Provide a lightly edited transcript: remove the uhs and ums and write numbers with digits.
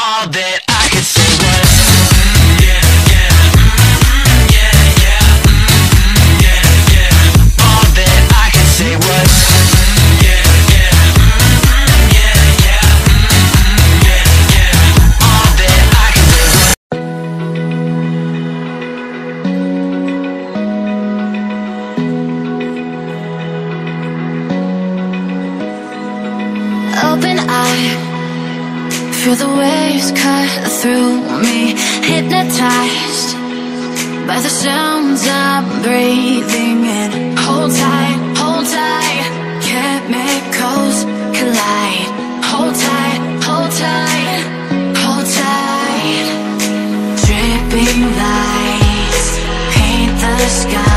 all that I could say was all that I could say was all that I could say was. Open eye, feel the waves cut through me, hypnotized by the sounds I'm breathing in. Hold tight, chemicals collide. Hold tight, hold tight, hold tight. Dripping lights paint the sky.